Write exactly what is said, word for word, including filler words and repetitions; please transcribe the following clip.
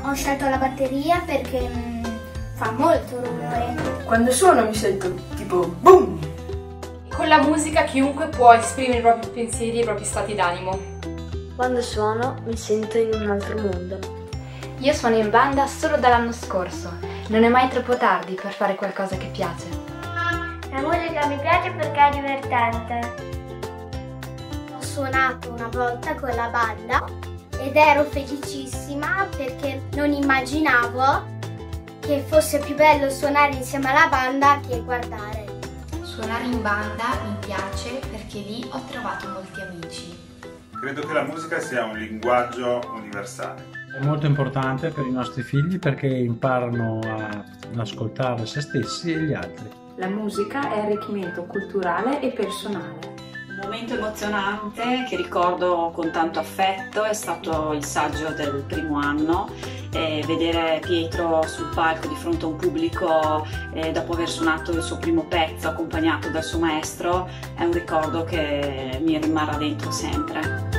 Ho scelto la batteria perché mh, fa molto rumore. Quando suono mi sento tipo boom! Con la musica chiunque può esprimere i propri pensieri e i propri stati d'animo. Quando suono mi sento in un altro mondo. Io suono in banda solo dall'anno scorso. Non è mai troppo tardi per fare qualcosa che piace. La musica mi piace perché è divertente. Ho suonato una volta con la banda ed ero felicissima perché non immaginavo che fosse più bello suonare insieme alla banda che guardare. Suonare in banda mi piace perché lì ho trovato molti amici. Credo che la musica sia un linguaggio universale. È molto importante per i nostri figli perché imparano ad ascoltare se stessi e gli altri. La musica è arricchimento culturale e personale. Un momento emozionante che ricordo con tanto affetto è stato il saggio del primo anno. E vedere Pietro sul palco di fronte a un pubblico eh, dopo aver suonato il suo primo pezzo accompagnato dal suo maestro è un ricordo che mi rimarrà dentro sempre.